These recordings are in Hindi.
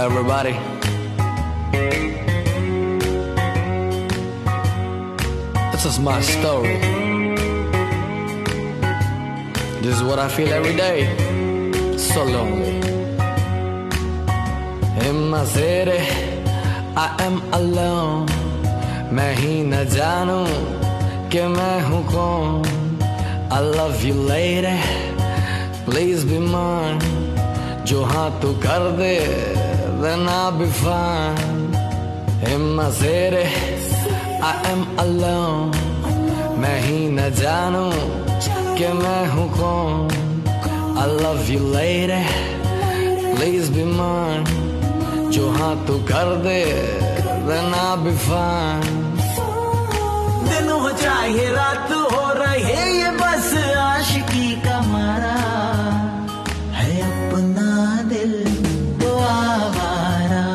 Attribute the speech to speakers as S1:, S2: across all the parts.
S1: everybody. This is my story. This is what I feel every day. So lonely. In my city, I am alone. मैं ही न जानूं कि मैं हूँ कौन. I love you lady, please be mine. जो हाँ तू कर दे, then I'll be fine. In my city, I am alone. मैं ही न जानूं कि मैं हूँ कौन. I love you lady, please be mine. जो हाँ तू कर दे, then I'll be fine.
S2: दिन हो चाहे रात हो रहे ये बस आशिकी का मारा है अपना दिल तो आवारा.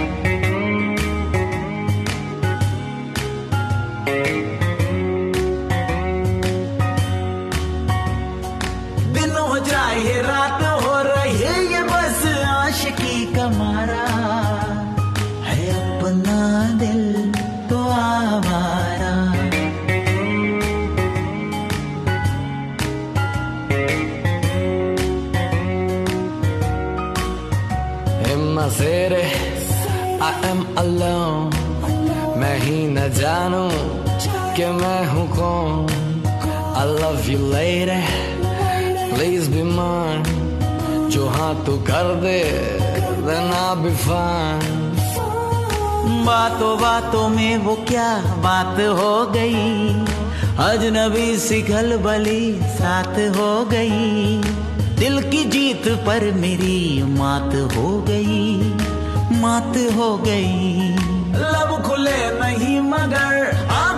S2: दिन हो चाहे रात हो रहे ये बस आशिकी का मारा है अपना दिल तो आवारा.
S1: In my city, I am alone. मैं ही न जानूं कि मैं हूँ कौन. I love you lady, please be mine. जो हाँ तू कर दे, then I'll be fine.
S2: बातों बातों में वो क्या बात हो गई, अजनबी सी खलबली साथ हो गई. दिल की जीत पर मेरी मात हो गई, मात हो गई. लब खुले नहीं मगर